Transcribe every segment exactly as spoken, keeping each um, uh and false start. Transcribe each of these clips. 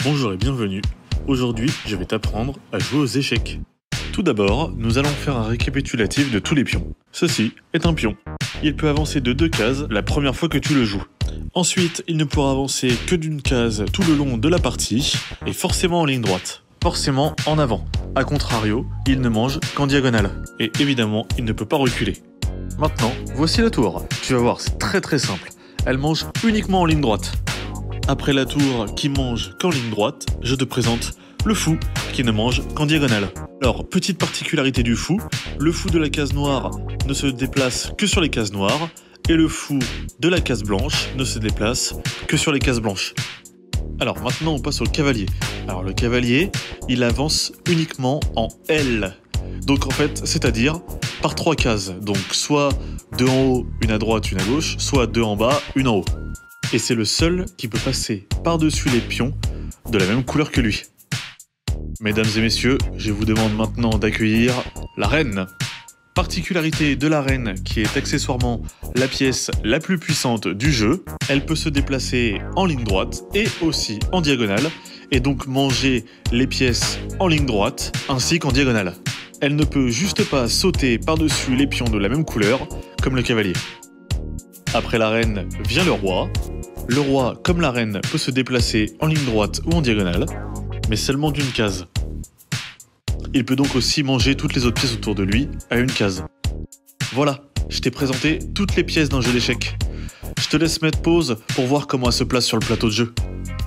Bonjour et bienvenue. Aujourd'hui, je vais t'apprendre à jouer aux échecs. Tout d'abord, nous allons faire un récapitulatif de tous les pions. Ceci est un pion. Il peut avancer de deux cases la première fois que tu le joues. Ensuite, il ne pourra avancer que d'une case tout le long de la partie, et forcément en ligne droite. Forcément en avant. A contrario, il ne mange qu'en diagonale. Et évidemment, il ne peut pas reculer. Maintenant, voici la tour. Tu vas voir, c'est très très simple. Elle mange uniquement en ligne droite. Après la tour qui mange qu'en ligne droite, je te présente le fou qui ne mange qu'en diagonale. Alors, petite particularité du fou, le fou de la case noire ne se déplace que sur les cases noires, et le fou de la case blanche ne se déplace que sur les cases blanches. Alors maintenant on passe au cavalier. Alors le cavalier, il avance uniquement en L. Donc en fait, c'est-à-dire par trois cases. Donc soit deux en haut, une à droite, une à gauche, soit deux en bas, une en haut. Et c'est le seul qui peut passer par-dessus les pions de la même couleur que lui. Mesdames et messieurs, je vous demande maintenant d'accueillir la reine. Particularité de la reine qui est accessoirement la pièce la plus puissante du jeu, elle peut se déplacer en ligne droite et aussi en diagonale, et donc manger les pièces en ligne droite ainsi qu'en diagonale. Elle ne peut juste pas sauter par-dessus les pions de la même couleur comme le cavalier. Après la reine vient le roi. Le roi, comme la reine, peut se déplacer en ligne droite ou en diagonale, mais seulement d'une case. Il peut donc aussi manger toutes les autres pièces autour de lui à une case. Voilà, je t'ai présenté toutes les pièces d'un jeu d'échecs. Je te laisse mettre pause pour voir comment elle se place sur le plateau de jeu.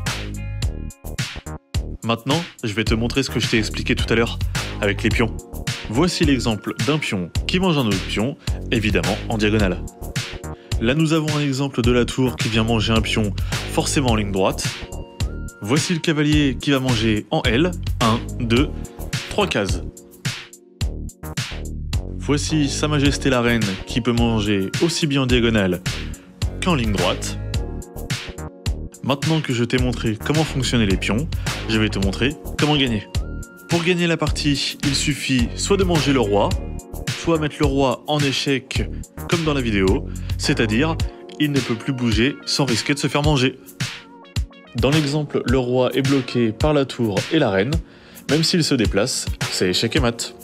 Maintenant, je vais te montrer ce que je t'ai expliqué tout à l'heure avec les pions. Voici l'exemple d'un pion qui mange un autre pion, évidemment en diagonale. Là, nous avons un exemple de la tour qui vient manger un pion forcément en ligne droite. Voici le cavalier qui va manger en L, un, deux, trois cases. Voici Sa Majesté la Reine qui peut manger aussi bien en diagonale qu'en ligne droite. Maintenant que je t'ai montré comment fonctionnaient les pions, je vais te montrer comment gagner. Pour gagner la partie, il suffit soit de manger le roi, soit mettre le roi en échec comme dans la vidéo, c'est-à-dire il ne peut plus bouger sans risquer de se faire manger. Dans l'exemple, le roi est bloqué par la tour et la reine. Même s'il se déplace, c'est échec et mat.